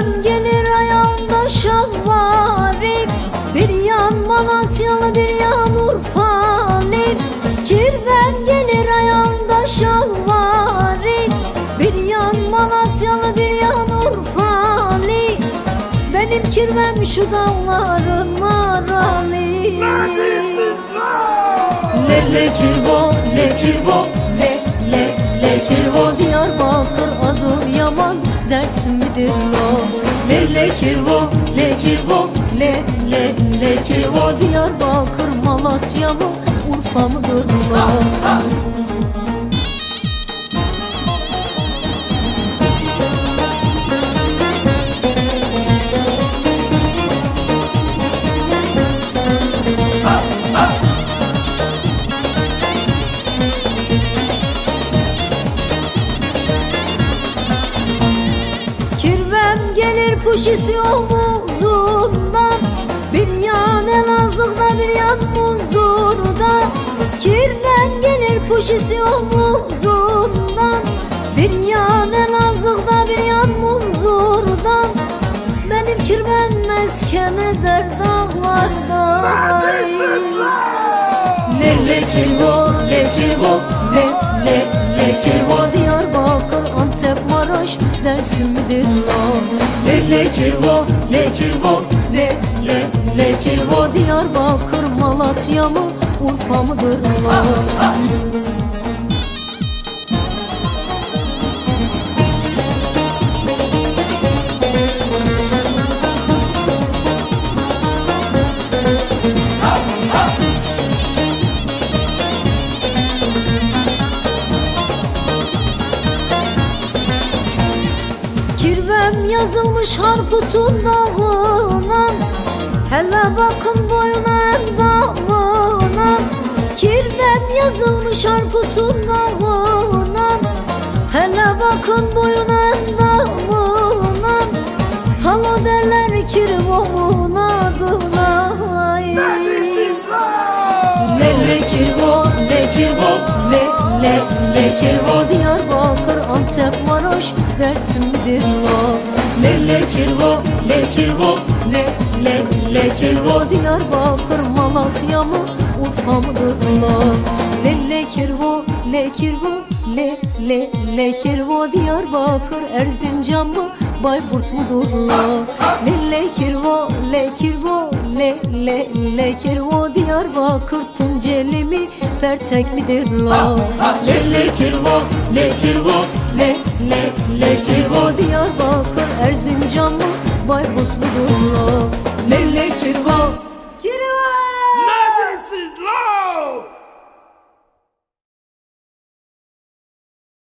Kirvem gelir ayağımda şalvarım, bir yan Malatyalı bir yan Urfalı. Kirvem gelir ayağımda şalvarım, bir yan Malatyalı bir yan Urfalı. Benim kirvem şu dağların maralı. Le kirvo, le kirvo, le kirvo. Diyarbakır adı yaman, Dersim midir lo? Le kirvo, le kirvo, le kirvo. Diyarbakır Malatya mı, Urfa mıdır lo? Kirvem gelir puşisi omuzundan, bir yan Elazığ'da bir yan Munzur'da. Kirvem gelir puşisi omuzundan, bir yan Elazığ'da bir yan Munzur'da. Benim kirvem mesken eder dağlarda. Le kirvo, le kirvo, le kirvo. Diyarbakır, Antep, Maraş, Dersim midir lo? Le kirvo, le kirvo, le kirvo. Diyarbakır Malatya mı, Urfa mıdır lo? Kirvem yazılmış Harput'un dağına, hele bakın boyuna endamına. Kirvem yazılmış Harput'un dağına, hele bakın boyuna endamına. Halo derler kirvomun adına. Le kirvo, le kirvo, le kirvo. Diyarbakır, Antep, Maraş, Dersim midir lo? Le kirvo, le kirvo, le kirvo. Diyarbakır Malatya mı, Urfa mıdır lo? Le kirvo, le kirvo, le kirvo. Diyarbakır Erzincan mı, Bayburt mudur lo? Le kirvo, le kirvo, le kirvo. Diyarbakır Tunceli mi, Pertek midir lo? Le kirvo, le kirvo, le kirvo.